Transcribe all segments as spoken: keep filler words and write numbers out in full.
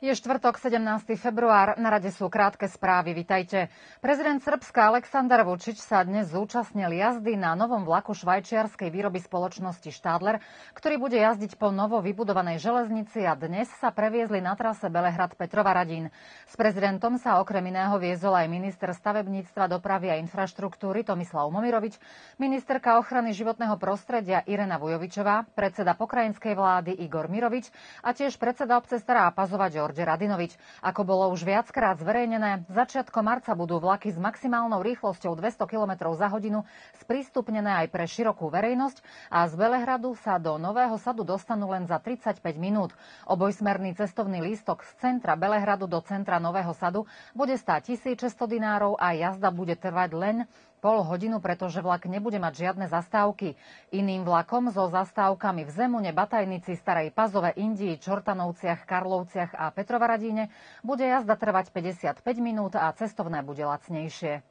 Je štvrtok, sedemnásteho február, na rade sú krátke správy, vitajte. Prezident Srbska Aleksandar Vučić sa dnes zúčastnil jazdy na novom vlaku švajčiarskej výroby spoločnosti Stadler, ktorý bude jazdiť po novo vybudovanej železnici a dnes sa previezli na trase Belehrad-Petrova Radín. S prezidentom sa okrem iného viezol aj minister stavebníctva, dopravy a infraštruktúry Tomislav Momirovič, ministerka ochrany životného prostredia Irena Vujovičová, predseda pokrajinskej vlády Igor Mirovič a tiež predseda obce Stará Pazova Đorđe Radinovič. Ako bolo už viackrát zverejnené, začiatkom marca budú vlaky s maximálnou rýchlosťou dvesto kilometrov za hodinu sprístupnené aj pre širokú verejnosť a z Belehradu sa do Nového Sadu dostanú len za tridsaťpäť minút. Obojsmerný cestovný lístok z centra Belehradu do centra Nového Sadu bude stáť tisícšesťsto dinárov a jazda bude trvať len pol hodinu, pretože vlak nebude mať žiadne zastávky. Iným vlakom so zastávkami v Zemune, Batajnici, Starej Pazove, Indii, Čortanovciach, Karlovciach a Petrovaradíne bude jazda trvať päťdesiatpäť minút a cestovné bude lacnejšie.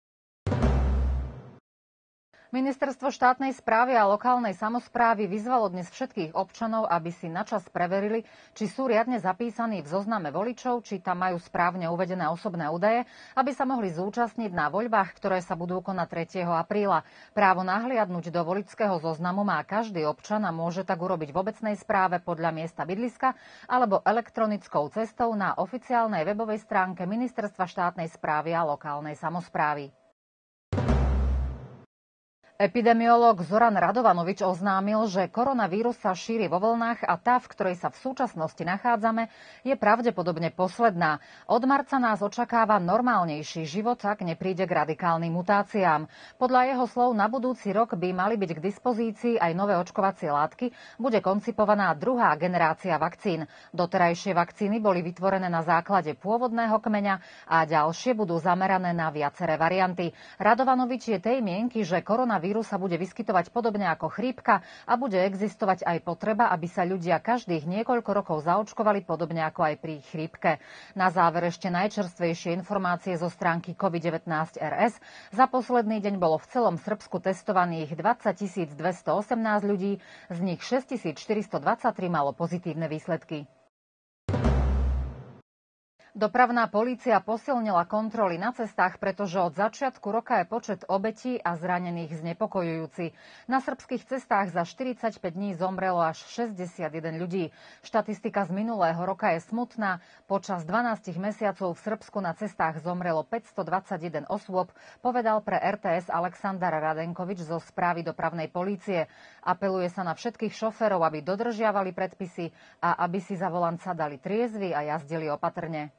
Ministerstvo štátnej správy a lokálnej samosprávy vyzvalo dnes všetkých občanov, aby si načas preverili, či sú riadne zapísaní v zozname voličov, či tam majú správne uvedené osobné údaje, aby sa mohli zúčastniť na voľbách, ktoré sa budú konať tretieho apríla. Právo nahliadnuť do voličského zoznamu má každý občan a môže tak urobiť v obecnej správe podľa miesta bydliska alebo elektronickou cestou na oficiálnej webovej stránke Ministerstva štátnej správy a lokálnej samosprávy. Epidemiológ Zoran Radovanovič oznámil, že koronavírus sa šíri vo vlnách a tá, v ktorej sa v súčasnosti nachádzame, je pravdepodobne posledná. Od marca nás očakáva normálnejší život, ak nepríde k radikálnym mutáciám. Podľa jeho slov na budúci rok by mali byť k dispozícii aj nové očkovacie látky, bude koncipovaná druhá generácia vakcín. Doterajšie vakcíny boli vytvorené na základe pôvodného kmeňa a ďalšie budú zamerané na viaceré varianty. Radovanovič je tej mienky, že koronavírus Vírus sa bude vyskytovať podobne ako chrípka a bude existovať aj potreba, aby sa ľudia každých niekoľko rokov zaočkovali podobne ako aj pri chrípke. Na záver ešte najčerstvejšie informácie zo stránky COVID devätnásť er es. Za posledný deň bolo v celom Srbsku testovaných dvadsaťtisíc dvestoosemnásť ľudí, z nich šesťtisíc štyristodvadsaťtri malo pozitívne výsledky. Dopravná polícia posilnila kontroly na cestách, pretože od začiatku roka je počet obetí a zranených znepokojujúci. Na srbských cestách za štyridsaťpäť dní zomrelo až šesťdesiatjeden ľudí. Štatistika z minulého roka je smutná. Počas dvanástich mesiacov v Srbsku na cestách zomrelo päťstodvadsaťjeden osôb, povedal pre er té es Aleksandar Radenkovič zo správy dopravnej polície. Apeluje sa na všetkých šoférov, aby dodržiavali predpisy a aby si za volant sadali triezvi a jazdili opatrne.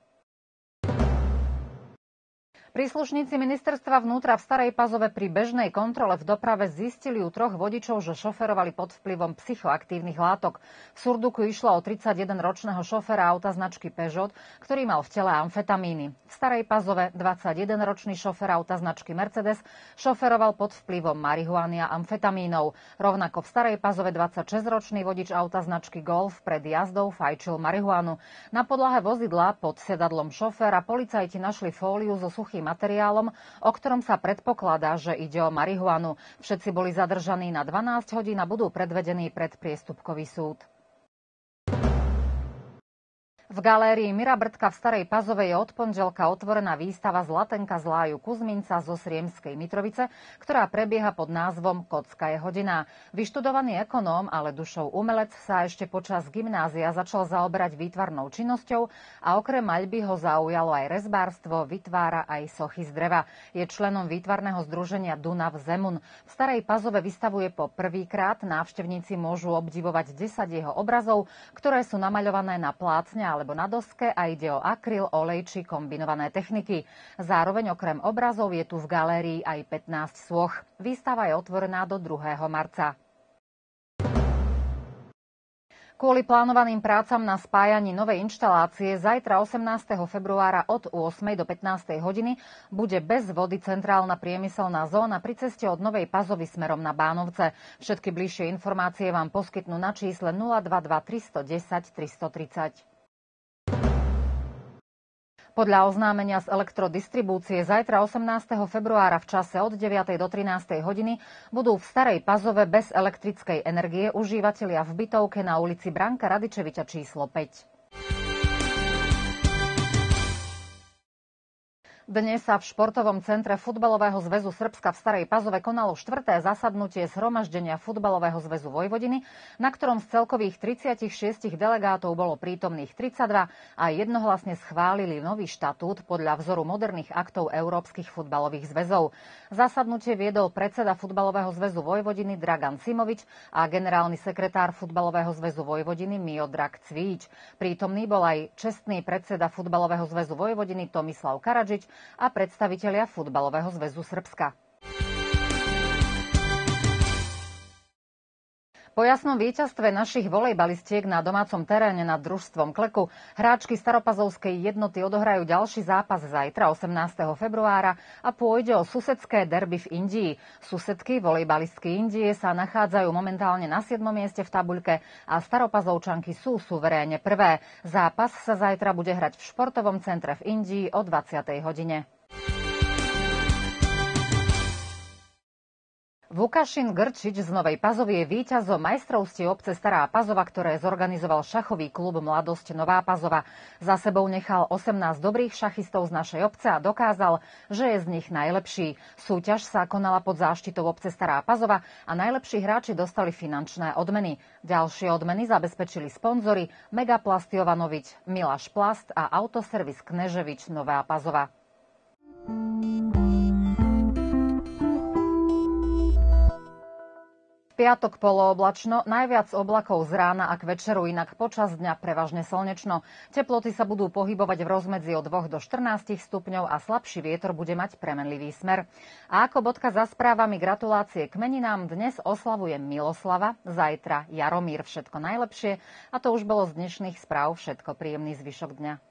Príslušníci ministerstva vnútra v Starej Pazove pri bežnej kontrole v doprave zistili u troch vodičov, že šoferovali pod vplyvom psychoaktívnych látok. V Surduku išlo o tridsaťjedenročného šoféra auta značky Peugeot, ktorý mal v tele amfetamíny. V Starej Pazove dvadsaťjedenročný šofér auta značky Mercedes šoferoval pod vplyvom marihuany a amfetamínov. Rovnako v Starej Pazove dvadsaťšesťročný vodič auta značky Golf pred jazdou fajčil marihuanu. Na podlahe vozidla pod sedadlom šoféra policajti našli fóliu so suchým materiálom, o ktorom sa predpokladá, že ide o marihuanu. Všetci boli zadržaní na dvanásť hodín a budú predvedení pred priestupkový súd. V galérii Mira Brdka v Starej Pazove je od pondelka otvorená výstava Zlatenka z Láju Kuzminca zo Sriemskej Mitrovice, ktorá prebieha pod názvom Kocka je hodina. Vyštudovaný ekonóm, ale dušou umelec sa ešte počas gymnázia začal zaoberať výtvarnou činnosťou a okrem maľby ho zaujalo aj rezbárstvo, vytvára aj sochy z dreva. Je členom výtvarného združenia Dunav Zemun. V Starej Pazove vystavuje po prvýkrát, návštevníci môžu obdivovať desať jeho obrazov, ktoré sú namaľované na plátne alebo na doske a ide o akryl, olej či kombinované techniky. Zároveň okrem obrazov je tu v galérii aj pätnásť sôch. Výstava je otvorená do druhého marca. Kvôli plánovaným prácam na spájaní novej inštalácie zajtra osemnásteho februára od ôsmej do pätnástej hodiny bude bez vody centrálna priemyselná zóna pri ceste od Novej Pazovy smerom na Bánovce. Všetky bližšie informácie vám poskytnú na čísle nula dva dva tri jedna nula tri tri nula. Podľa oznámenia z elektrodistribúcie zajtra osemnásteho februára v čase od deviatej do trinástej hodiny budú v Starej Pazove bez elektrickej energie užívatelia v bytovke na ulici Branka Radičeviča číslo päť. Dnes sa v športovom centre Futbalového zväzu Srbska v Starej Pazove konalo štvrté zasadnutie zhromaždenia Futbalového zväzu Vojvodiny, na ktorom z celkových tridsaťšesť delegátov bolo prítomných tridsaťdva a jednohlasne schválili nový štatút podľa vzoru moderných aktov európskych futbalových zväzov. Zasadnutie viedol predseda Futbalového zväzu Vojvodiny Dragan Simovič a generálny sekretár Futbalového zväzu Vojvodiny Miodrag Cvíč. Prítomný bol aj čestný predseda Futbalového zväzu Vojvodiny Tomislav Karadžič a predstavitelia Futbalového zväzu Srbska. Po jasnom víťazstve našich volejbalistiek na domácom teréne nad družstvom Kleku hráčky staropazovskej jednoty odohrajú ďalší zápas zajtra osemnásteho februára a pôjde o susedské derby v Indii. Susedky volejbalistky Indie sa nachádzajú momentálne na siedmom mieste v tabuľke a staropazovčanky sú suverénne prvé. Zápas sa zajtra bude hrať v športovom centre v Indii o dvadsiatej hodine. Vukašin Grčič z Novej Pazovy je víťazom majstrovstiev obce Stará Pazova, ktoré zorganizoval šachový klub Mladosť Nová Pazova. Za sebou nechal osemnásť dobrých šachistov z našej obce a dokázal, že je z nich najlepší. Súťaž sa konala pod záštitou obce Stará Pazova a najlepší hráči dostali finančné odmeny. Ďalšie odmeny zabezpečili sponzori Megaplast Jovanovič, Milaš Plast a Autoservis Kneževič Nová Pazova. Piatok polooblačno, najviac oblakov z rána a k večeru, inak počas dňa prevažne slnečno. Teploty sa budú pohybovať v rozmedzi od dvoch do štrnástich stupňov a slabší vietor bude mať premenlivý smer. A ako bodka za správami gratulácie k meninám dnes oslavuje Miloslava, zajtra Jaromír. Všetko najlepšie a to už bolo z dnešných správ všetko. Príjemný zvyšok dňa.